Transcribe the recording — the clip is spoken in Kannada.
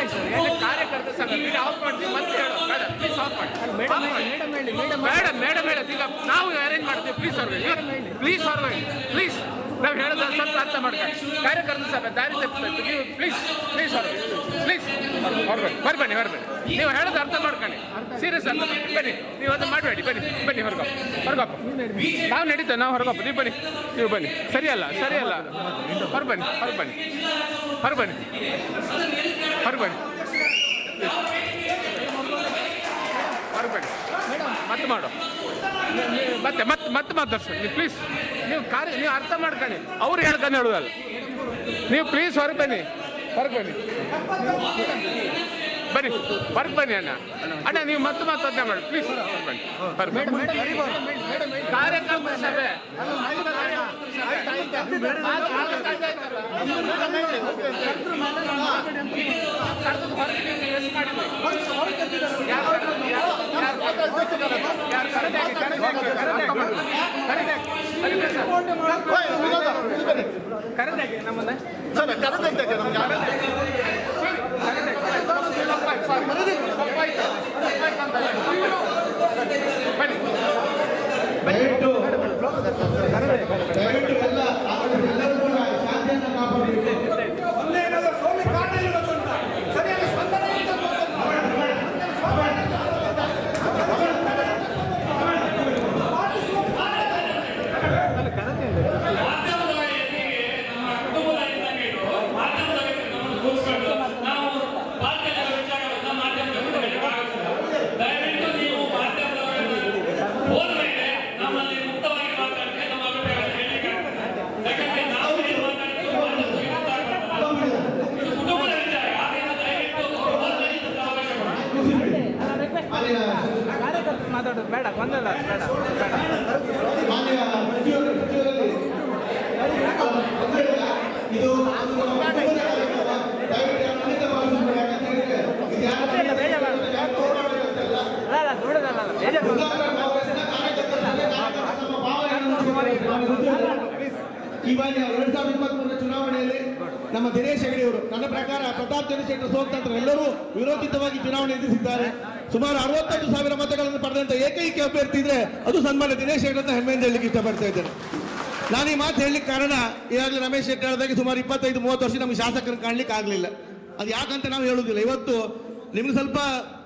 ಕಾರ್ಯಕರ್ತ ಸಂಘ ಆಫ್ ಮಾಡ್ತೀವಿ ಮತ್ತೆ ಹೇಳು ಬೇಡ ಪ್ಲೀಸ್ ಆಫ್ ಮಾಡಿ ಮೇಡಮ್ ಈಗ ನಾವು ಅರೇಂಜ್ ಮಾಡ್ತೀವಿ ಪ್ಲೀಸ್ ಪ್ಲೀಸ್ ನಾವು ಹೇಳೋದು ಸ್ವಲ್ಪ ಅರ್ಥ ಮಾಡ್ಕೊಳ್ಳಿ ಕಾರ್ಯಕರ್ತ ಸಭೆ ದಾರಿ ತಪ್ಪಿಸ್ಬೇಕು ನೀವು ಪ್ಲೀಸ್ ಹೊರಬನ್ನಿ ನೀವು ಹೇಳೋದು ಅರ್ಥ ಮಾಡ್ಕೊಳ್ಳಿ ಸೀರಿಯಸ್ ಅರ್ಥ ಬನ್ನಿ ನೀವು ಅದು ಮಾಡಬೇಡಿ ಬನ್ನಿ ಹೊರಗಪ್ಪ ನಾವು ನಡೀತೇವೆ ನಾವು ಹೊರಗಪ್ಪ ನೀವು ಬನ್ನಿ ಸರಿಯಲ್ಲ ಹೊರಬನ್ನಿ ಮತ್ತೆ ಮಾಡು ಮತ್ತೆ ಮಾತಾಡ್ಸಿ ನೀವು ಪ್ಲೀಸ್ ನೀವು ಅರ್ಥ ಮಾಡ್ಕೊಳ್ಳಿ ಅವ್ರು ಹೇಳ್ಕೊಂಡು ಹೇಳೋದಲ್ಲ ನೀವು ಪ್ಲೀಸ್ ಹೊರಗೆ ಬನ್ನಿ ಅಣ್ಣ ನೀವು ಮತ್ತೆ ಮಾತಾಡ್ತಾ ಮಾಡಿ ಪ್ಲೀಸ್ ಕಾರ್ಯಕ್ರಮ ಸಭೆ ಬೇಡ ಗೊಂದಲ ಬೇಡ ಈ ಬಾರಿ 2023 ಚುನಾವಣೆಯಲ್ಲಿ ನಮ್ಮ ದಿನೇಶ್ ಹೆಗಡೆ ಅವರು ನನ್ನ ಪ್ರಕಾರ ಪ್ರತಾಪ್ ಚಂದ್ರಶೇಖರ್ ಸೋಲ್ತಂತ್ರ ಎಲ್ಲರೂ ವಿರೋಧಿತವಾಗಿ ಚುನಾವಣೆ ಎದುರಿಸಿದ್ದಾರೆ. ಸುಮಾರು 61,000 ಮತಗಳನ್ನು ಪಡೆದಂತ ಏಕೈಕ ಅಭ್ಯರ್ಥಿ ಇದ್ರೆ ಅದು ಸನ್ಮಾನ್ಯ ದಿನೇಶ್ ಹೆಗಡೆ ಅಂತ ಹೆಮ್ಮೆಯಿಂದ ಹೇಳಲಿಕ್ಕೆ ಇಷ್ಟಪಡ್ತಾ ಇದ್ದೇನೆ. ನಾನು ಈ ಮಾತು ಹೇಳಲಿಕ್ಕೆ ಕಾರಣ ಈಗಾಗಲೇ ರಮೇಶ್ ಶೆಟ್ಟಿ ಹೇಳಿದಾಗೆ ಸುಮಾರು 25-30 ವರ್ಷ ನಮಗೆ ಶಾಸಕರನ್ನು ಕಾಣಲಿಕ್ಕೆ ಆಗಲಿಲ್ಲ. ಅದು ಯಾಕಂತ ನಾವು ಹೇಳುವುದಿಲ್ಲ. ಇವತ್ತು ನಿಮ್ಗೆ ಸ್ವಲ್ಪ